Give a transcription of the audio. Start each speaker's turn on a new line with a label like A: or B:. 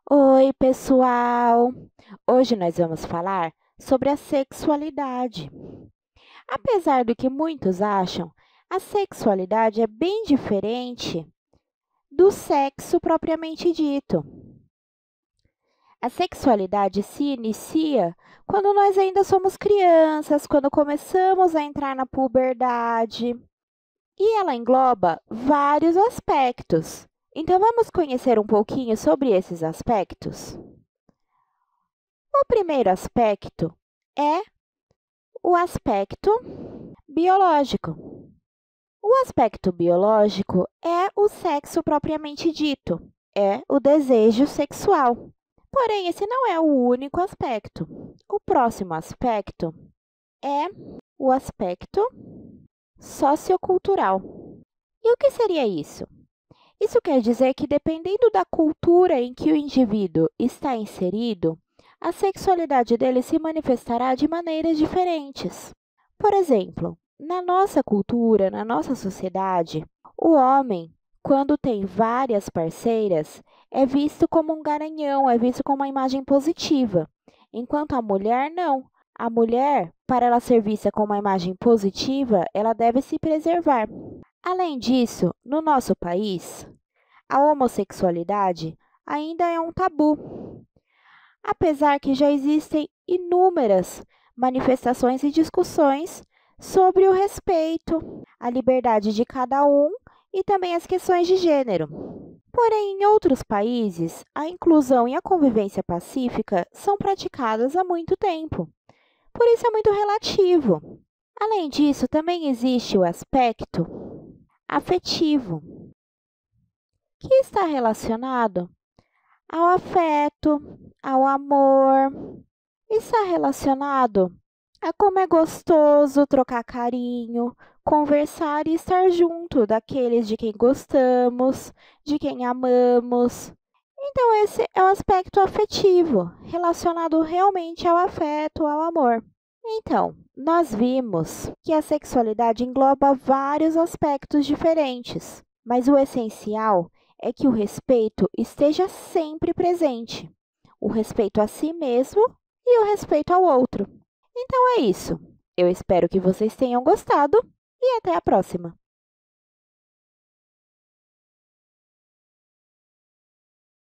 A: Oi, pessoal! Hoje nós vamos falar sobre a sexualidade. Apesar do que muitos acham, a sexualidade é bem diferente do sexo propriamente dito. A sexualidade se inicia quando nós ainda somos crianças, quando começamos a entrar na puberdade, e ela engloba vários aspectos. Então, vamos conhecer um pouquinho sobre esses aspectos? O primeiro aspecto é o aspecto biológico. O aspecto biológico é o sexo propriamente dito, é o desejo sexual. Porém, esse não é o único aspecto. O próximo aspecto é o aspecto sociocultural. E o que seria isso? Isso quer dizer que, dependendo da cultura em que o indivíduo está inserido, a sexualidade dele se manifestará de maneiras diferentes. Por exemplo, na nossa cultura, na nossa sociedade, o homem, quando tem várias parceiras, é visto como um garanhão, é visto como uma imagem positiva, enquanto a mulher não. A mulher, para ela ser vista como uma imagem positiva, ela deve se preservar. Além disso, no nosso país, a homossexualidade ainda é um tabu, apesar que já existem inúmeras manifestações e discussões sobre o respeito, a liberdade de cada um e também as questões de gênero. Porém, em outros países, a inclusão e a convivência pacífica são praticadas há muito tempo, por isso é muito relativo. Além disso, também existe o aspecto afetivo, que está relacionado ao afeto, ao amor, está relacionado a como é gostoso trocar carinho, conversar e estar junto daqueles de quem gostamos, de quem amamos. Então, esse é o aspecto afetivo, relacionado realmente ao afeto, ao amor. Então, nós vimos que a sexualidade engloba vários aspectos diferentes, mas o essencial é que o respeito esteja sempre presente. O respeito a si mesmo e o respeito ao outro. Então é isso. Eu espero que vocês tenham gostado e até a próxima!